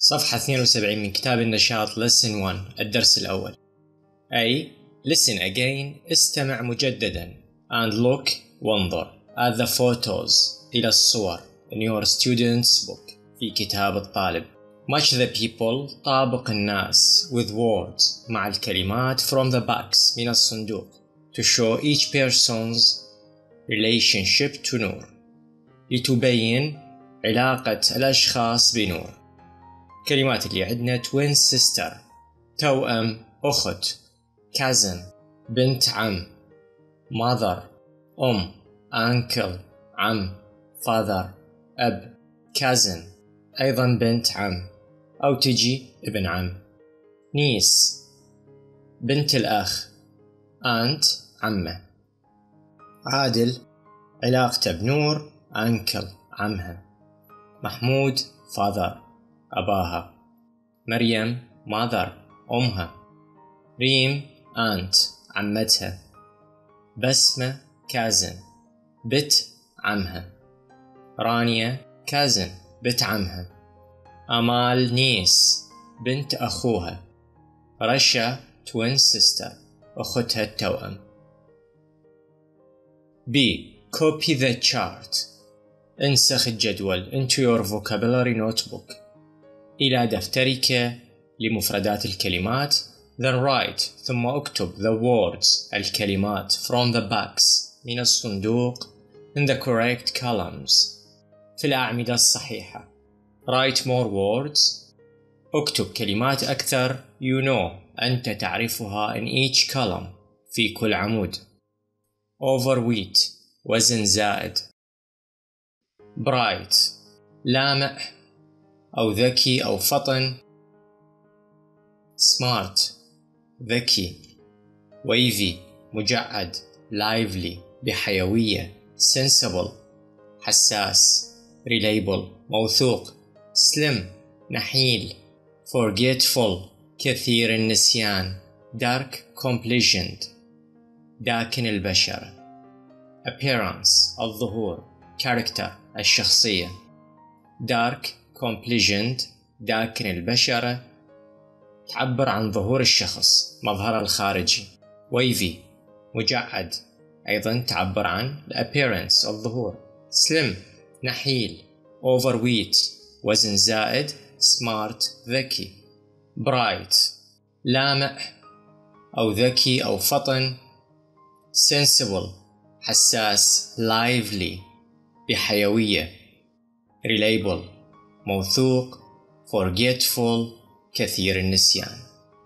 صفحة 72 من كتاب النشاط Lesson 1 الدرس الأول. أي Listen again استمع مجددا and look وانظر at the photos إلى الصور in your student's book في كتاب الطالب. Match the people طابق الناس with words مع الكلمات from the box من الصندوق to show each person's relationship to نور لتبين علاقة الأشخاص بنور. كلمات اللي عندنا twin sister توأم أخت cousin بنت عم mother أم uncle عم father أب cousin أيضا بنت عم أو تجي ابن عم niece بنت الأخ aunt عمه. عادل علاقته بنور uncle عمها. محمود father أباها. مريم mother أمها. ريم aunt عمتها. بسمة cousin بنت عمها. رانيا cousin بنت عمها. أمال niece بنت أخوها. رشا twin sister أختها التوأم. B. Copy the chart انسخ الجدول into your vocabulary notebook إلى دفترك لمفردات الكلمات. Then write ثم اكتب the words الكلمات from the box من الصندوق in the correct columns في الأعمدة الصحيحة. Write more words اكتب كلمات أكثر you know أنت تعرفها in each column في كل عمود. Overweight وزن زائد. Bright لامع أو ذكي أو فطن. Smart ذكي. Wavy مجعد lively بحيوية. Sensible حساس. Reliable موثوق. Slim نحيل. Forgetful كثير النسيان. Dark complexioned داكن البشرة. Appearance الظهور. Character الشخصية. Dark complexioned داكن البشرة تعبر عن ظهور الشخص مظهره الخارجي. Wavy مجعد أيضا تعبر عن appearance الظهور. Slim نحيل. Overweight وزن زائد. Smart ذكي. Bright لامع أو ذكي أو فطن. Sensible حساس lively بحيوية. Reliable موثوق. Forgetful كثير النسيان.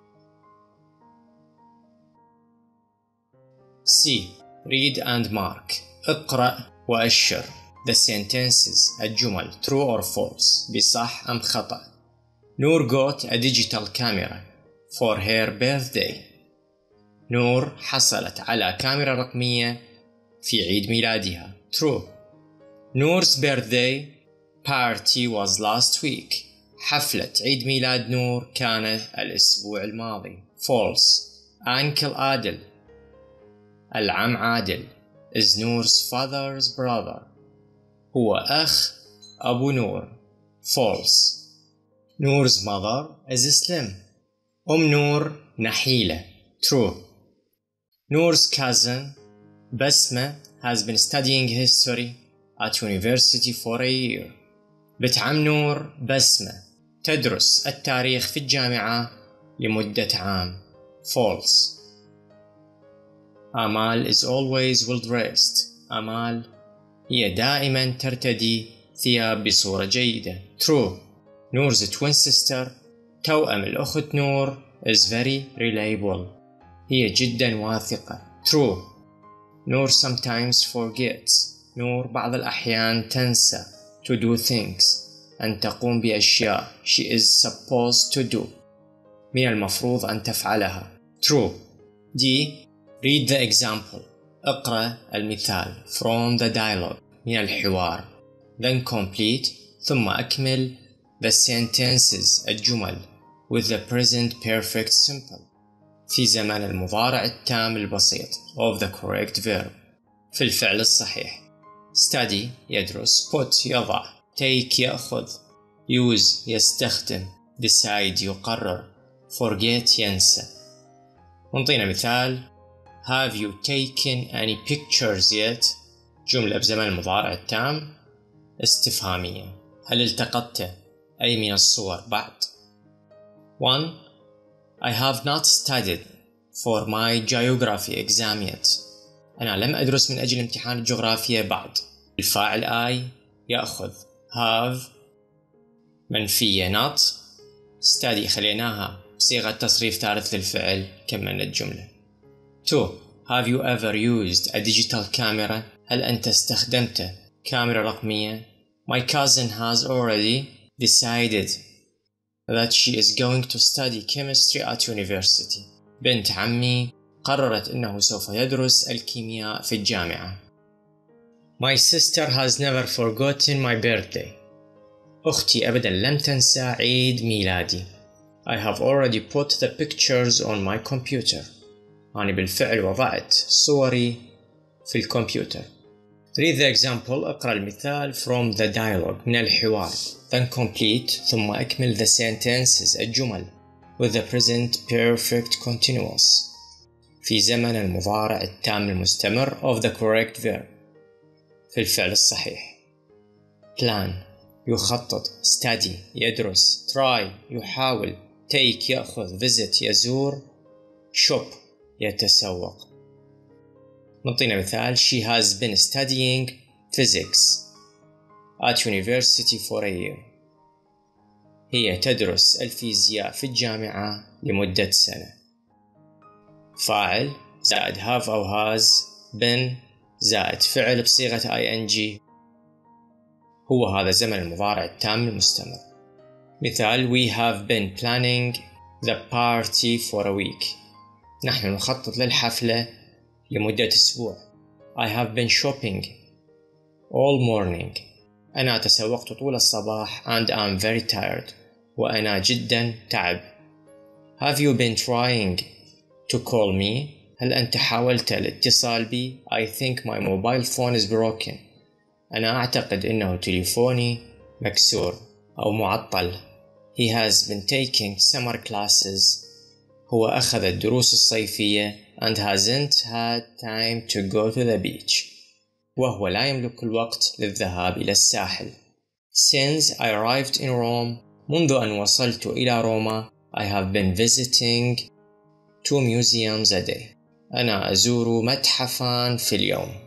C. Read and mark اقرأ وأشر the sentences الجمل true or false بصح أم خطأ. نور got a digital camera for her birthday. نور حصلت على كاميرا رقمية في عيد ميلادها. True. نور's birthday party was last week. حفلة عيد ميلاد نور كان الأسبوع الماضي. False. Uncle عادل العم عادل is نور's father's brother. هو أخ أبو نور. False. نور's mother is slim. أم نور نحيلة. True. نور's cousin بسمة has been studying history at university for a year. بنت عم نور بسمة تدرس التاريخ في الجامعة لمدة عام. False. آمال is always well dressed. آمال هي دائما ترتدي ثياب بصورة جيدة. True. نور's twin sister توأم الأخت نور is very reliable. هي جدا واثقة. True. نور sometimes forgets. نور بعض الأحيان تنسى to do things أن تقوم بأشياء she is supposed to do من المفروض أن تفعلها. True. D. Read the example اقرأ المثال from the dialogue من الحوار. Then complete ثم أكمل the sentences الجمل with the present perfect simple في زمن المضارع التام البسيط of the correct verb في الفعل الصحيح. Study يدرس. Put يضع. Take يأخذ. Use يستخدم. decide يقرر، forget ينسى. ونعطينا مثال have you taken any pictures yet؟ جملة بزمن المضارع التام استفهامية، هل التقطت أي من الصور بعد؟ 1. I have not studied for my geography exam yet. أنا لم أدرس من أجل امتحان الجغرافيا بعد. الفاعل I يأخذ have منفية not، study خليناها بصيغة تصريف ثالث للفعل، كملنا الجملة. 2. Have you ever used a digital camera؟ هل أنت استخدمت كاميرا رقمية؟ My cousin has already decided that she is going to study chemistry at university. بنت عمي قررت أنه سوف يدرس الكيمياء في الجامعة. My sister has never forgotten my birthday. أختي أبدا لم تنسى عيد ميلادي. I have already put the pictures on my computer. أنا بالفعل وضعت صوري في الكمبيوتر. Read the example. اقرأ المثال from the dialogue من الحوار. Then complete ثم أكمل the sentences الجمل with the present perfect continuous في زمن المضارع التام المستمر of the correct verb في الفعل الصحيح. Plan يخطط، study يدرس، try يحاول، take يأخذ، visit يزور، shop يتسوق. نعطينا مثال She has been studying physics at university for a year. هي تدرس الفيزياء في الجامعة لمدة سنة. فاعل زائد have أو has been زائد فعل بصيغة ing هو هذا زمن المضارع التام المستمر. مثال We have been planning the party for a week. نحن نخطط للحفلة لمدة أسبوع. I have been shopping all morning. أنا تسوقت طول الصباح and I'm very tired. وأنا جدا تعب. Have you been trying to call me؟ هل أنت حاولت الاتصال بي؟ I think my mobile phone is broken. أنا أعتقد أنه تليفوني مكسور أو معطل. He has been taking summer classes. هو أخذ الدروس الصيفية and hasn't had time to go to the beach. وهو لا يملك الوقت للذهاب إلى الساحل. Since I arrived in Rome منذ أن وصلت إلى روما I have been visiting 2 museums a day. أنا أزور متحفاً في اليوم.